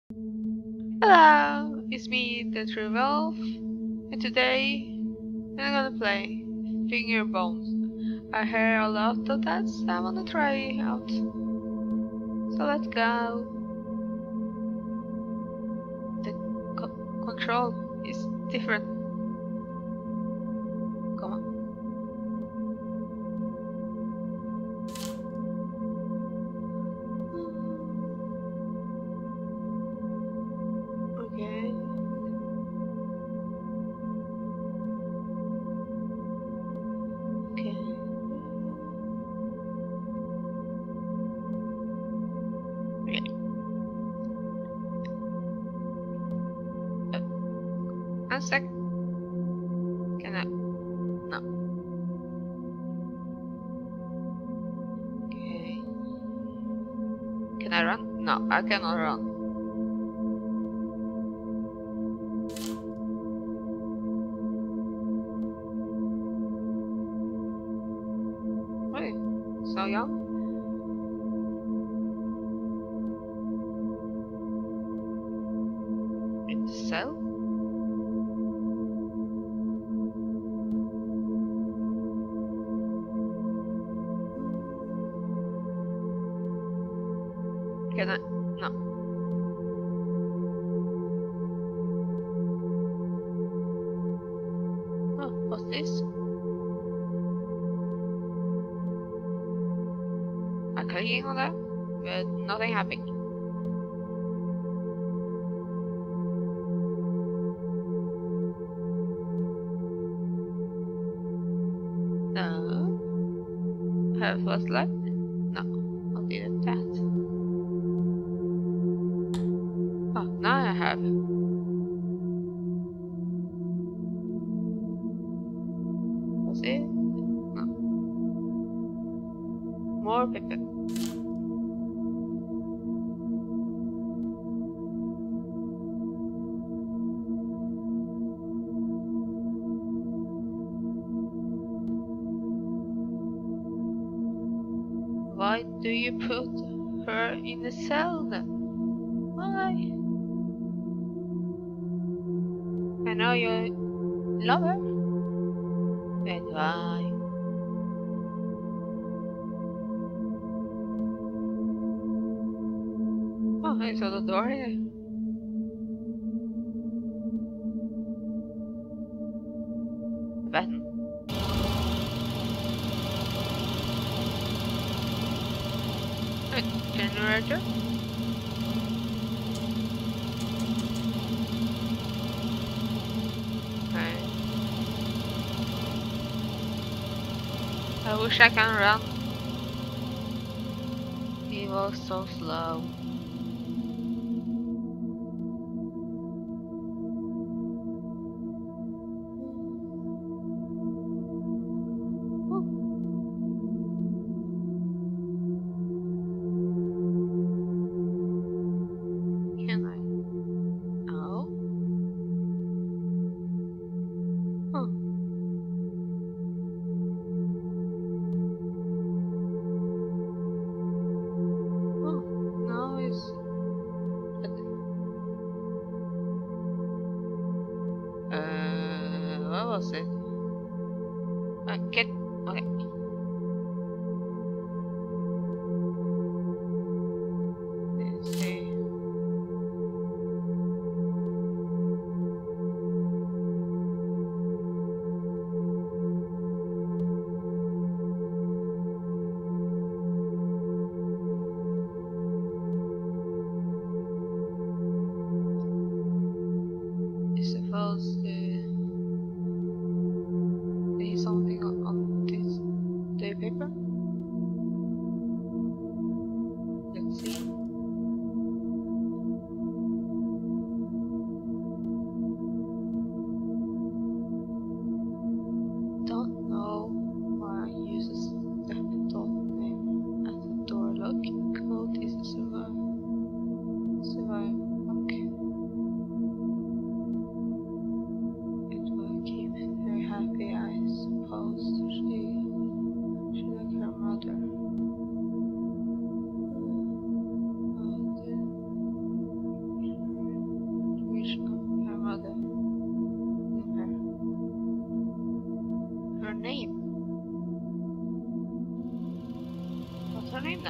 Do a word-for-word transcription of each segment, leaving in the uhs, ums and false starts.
Hello, it's me, the True Wolf, and today I'm gonna play Fingerbones. I heard a lot of that, so I wanna try it out. So let's go. The co control is different. Come on. Okay. Okay. Okay. Uh, one sec. Can I? No. Okay. Can I run? No, I cannot run. Wait, so young? In the cell? Can I? No. Oh, what's this? I clicking on that, but nothing happened. No. Have flashlight? No, not even that. Oh, now I have. Was it? No. More paper. Why do you put her in the cell then? Why? I know you love her. But why? Oh, I saw the door here. A button. A generator? Okay. I wish I can run. He was so slow. Can I? Oh. Huh. Oh, no, it's. Uh, what was it? I get. Okay. Let's see. It's supposed to. No.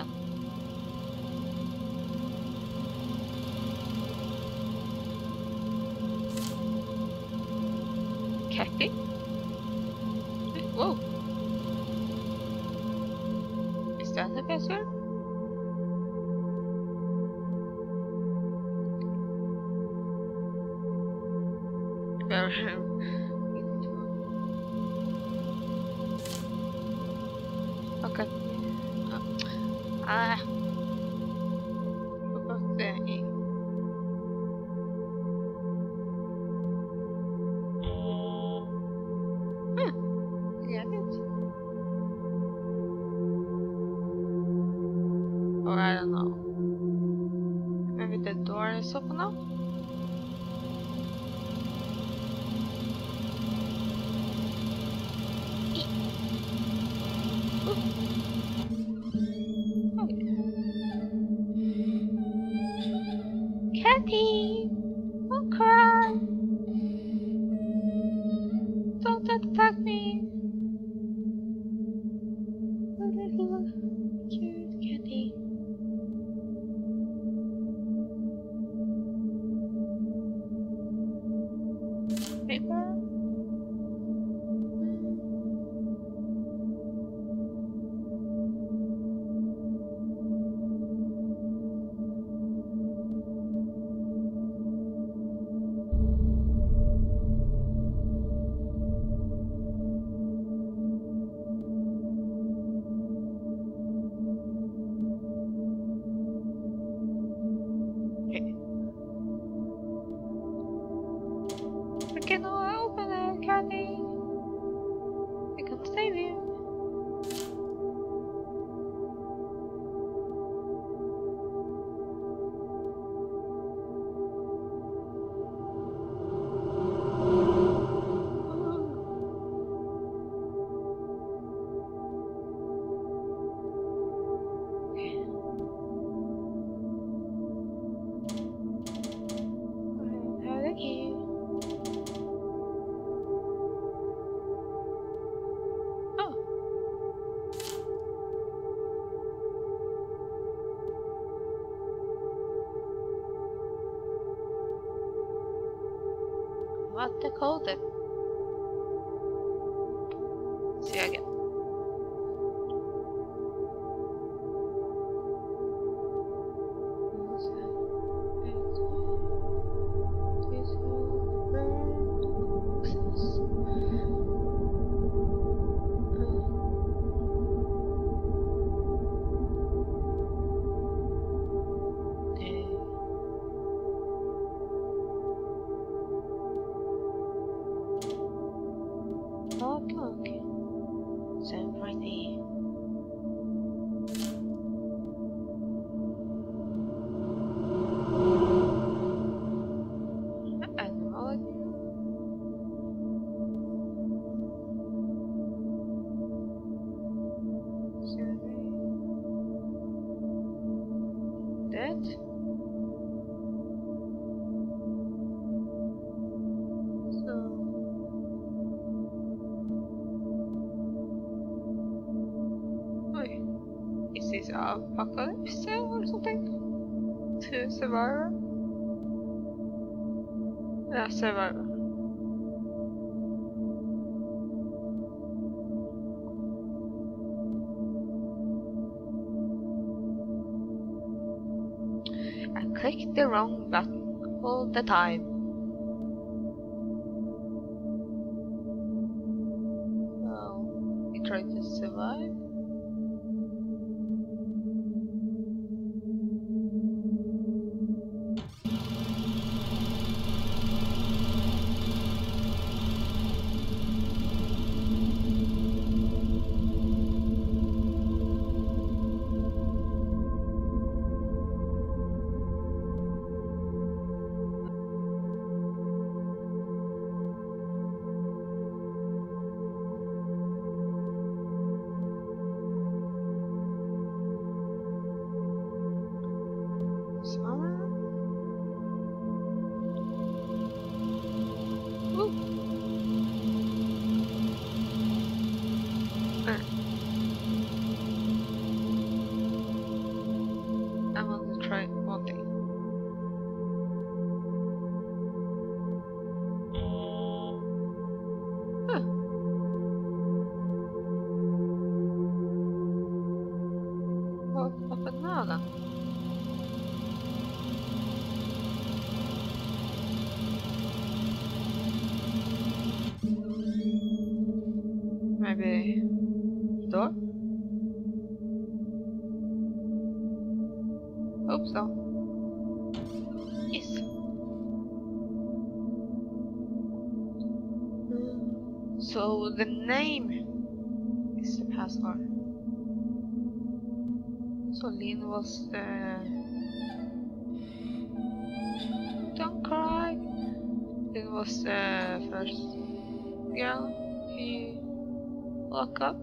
Cathy? Whoa. Is that the password? Okay. Ah. Forgot the E. Hmm. Get it. Or I don't know. Maybe the door is open now? Cathy! Don't cry! Don't attack me! Oh, little cute Cathy. Paper? We cannot open it, Cathy. We can save you. I have the key. What the code? See you again. Okay, okay. Same for the animal again. That. So. Wait. Is this apocalypse or something? To survivor? Yeah, survivor. I clicked the wrong button all the time. Well, we tried to survive. hope so. Yes. So the name is the password. So Lynn was the... Don't cry. Lynn was the first girl he woke up.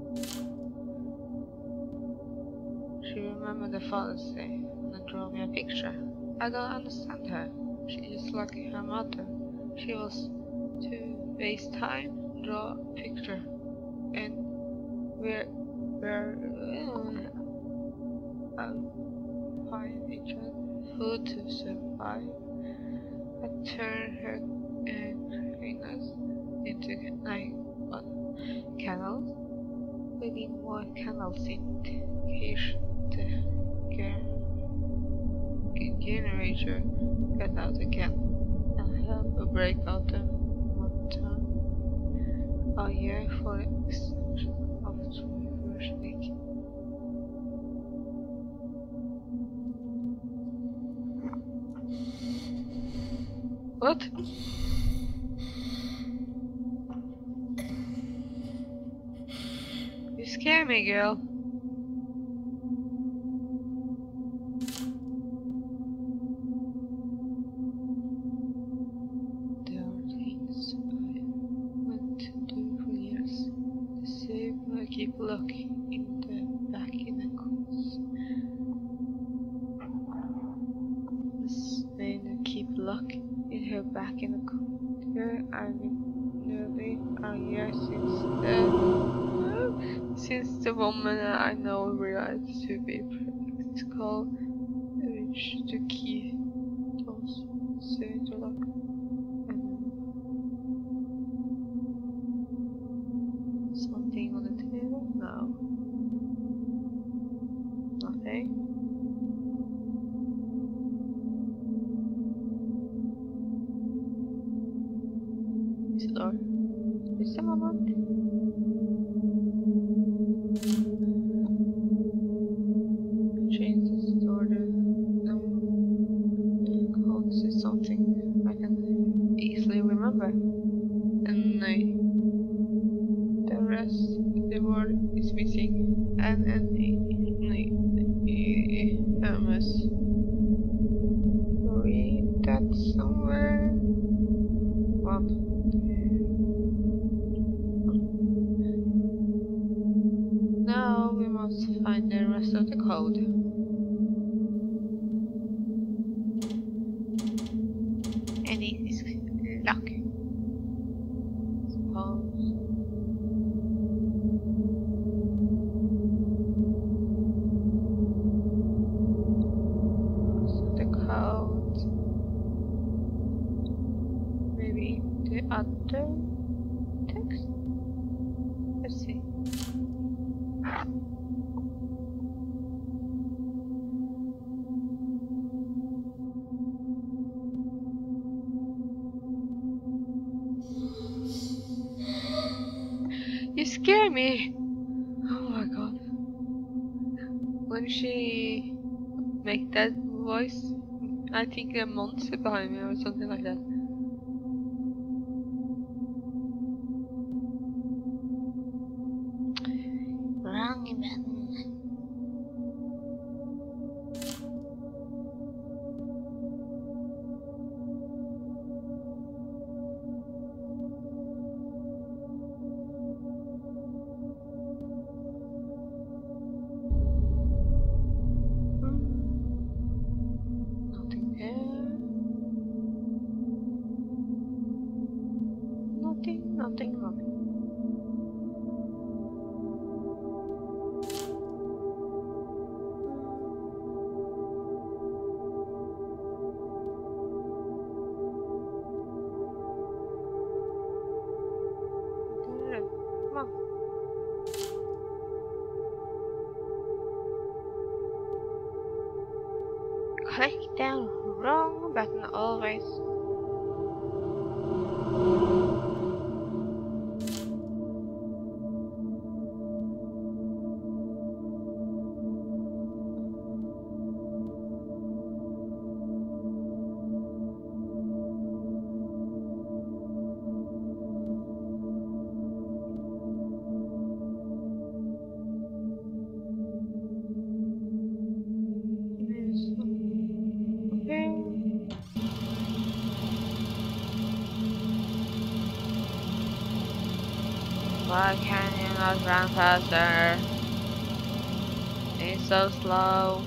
She remembered the Father's Day and drew me a picture. I don't understand her. She is like her mother. She was to waste time, draw a picture, and we're we're uh, find each other food to survive. I turn her uh, fingers into like one candles. We need more candles in case the generator get out again and have a break out the mountain a year for the extension of the first week. What? You scare me, girl. There are things I want to do for years. To save I keep looking in the back in the course. This made her keep looking in her back in the corner. I nearly a year since the since the woman I know realized to be practical, which to keep those say to look. Something on the table? No. Nothing. Is the door? Is the moment? Change this door. The code is something I can easily remember. And I the rest of the word is missing. And and I must read that somewhere. One. Now we must find the rest of the code. And it is locked. Suppose. Maybe the other text? Let's see. You scare me! Oh my god. When she make that voice, I think a monster behind me or something like that. Wrong button. Nothing there. Nothing, nothing, nothing. Come on. Click down wrong button always. Why can you not run faster? It's so slow.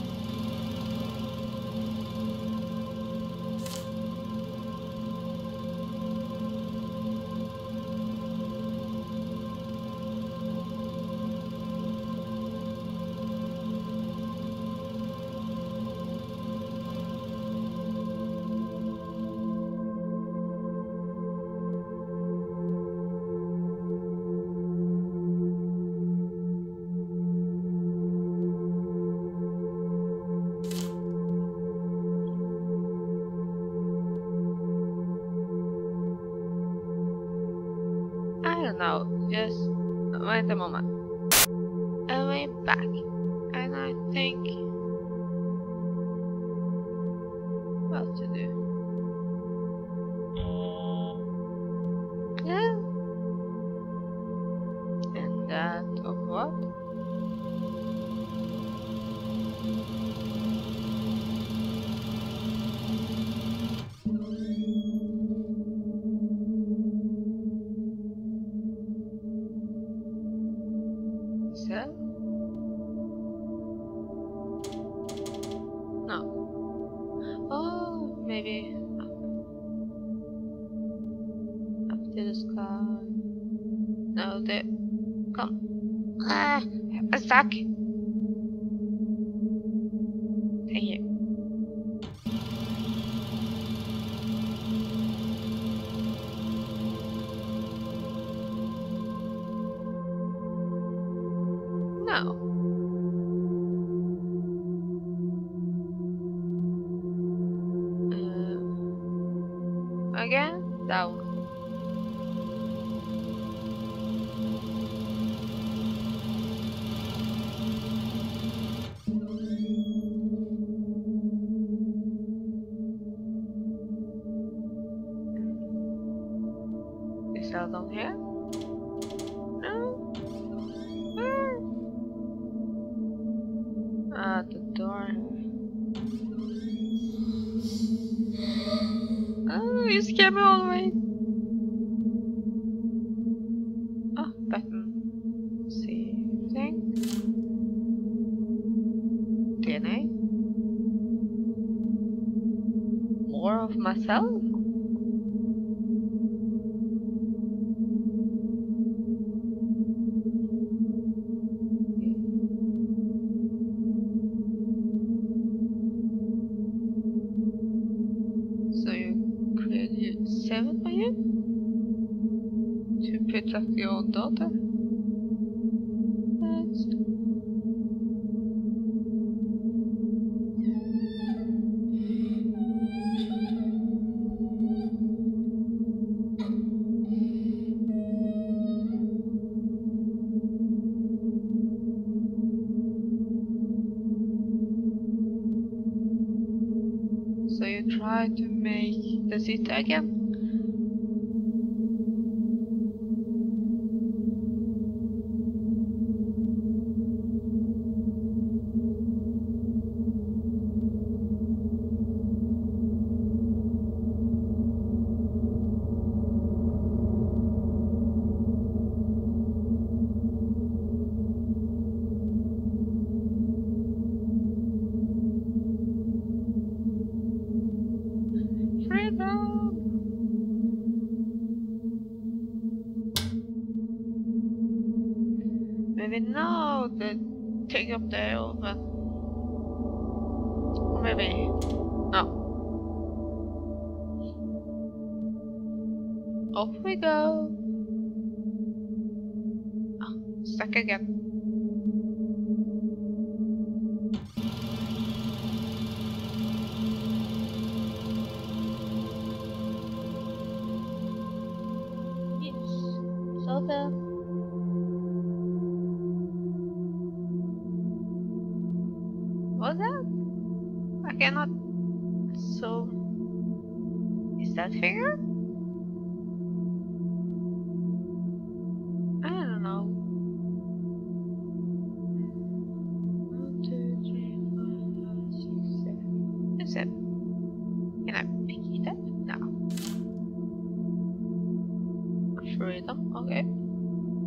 I don't know, just wait a moment. I went back, and I think what to do. Yeah. And that of what? So? No. Oh, maybe up to the sky. No, there. Come. Ah, I'm stuck. Thank you. No. Uh, again? Down. Is that down here? No? Ah, the door. Oh, you scared me all the way. Oh, button. See anything? D N A? More of myself? So you created seven for you? To protect your own daughter? That's... So you try to make the city again? Freedom! Maybe now the take up the old one. Or maybe no. Off we go. Oh, stuck again. Yes. So then. What's that? I cannot. So. Is that finger? I don't know. One, two, three, four, five, six, seven. That's it. Can I pick it up? No. Freedom, okay.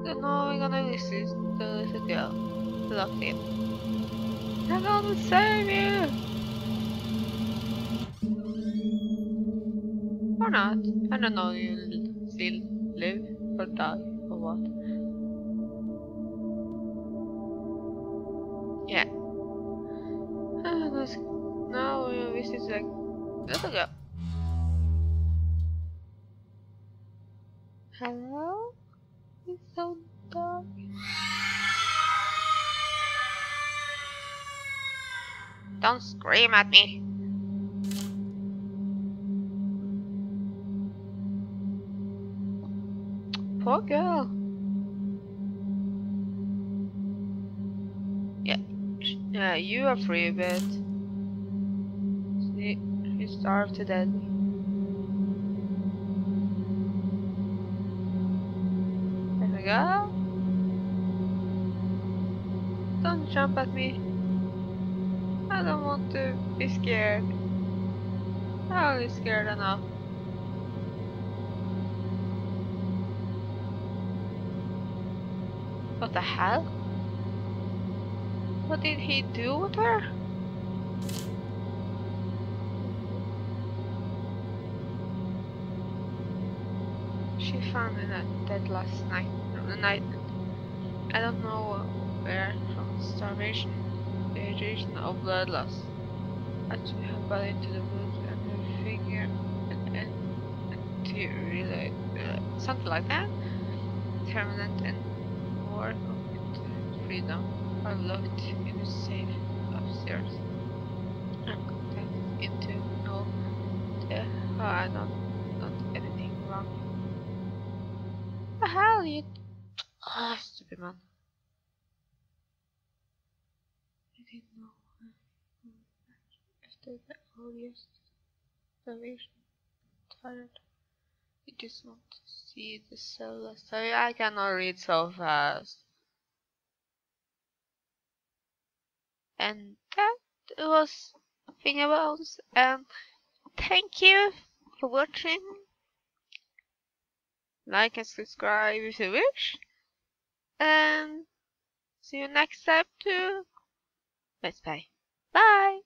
Then now we're gonna resist the little girl. Locked in. I'm gonna save you! Or not. I don't know, you'll still live or die or what. Yeah. Uh, let's, now we visit the little girl. Hello? It's so dark. Don't scream at me. Poor girl. Yeah, yeah, you are free, but she, she starved to death. There we go. Don't jump at me. I don't want to be scared. I'm only scared enough. What the hell? What did he do with her? She found me dead last night. The night. I don't know where, from starvation, dehydration, or blood loss. Actually, her body into the woods and her finger and, and, and tear really, uh, something like that. Permanent and more of freedom are locked in a safe upstairs. I'm content into know that I don't done anything wrong. The hell you? Ah, oh, stupid man. I didn't know. After the obvious starvation, tired. I just want to see the cell. Sorry, I cannot read so fast. And that was Fingerbones. And thank you for watching. Like and subscribe if you wish. And see you next time too. Let's play. Bye.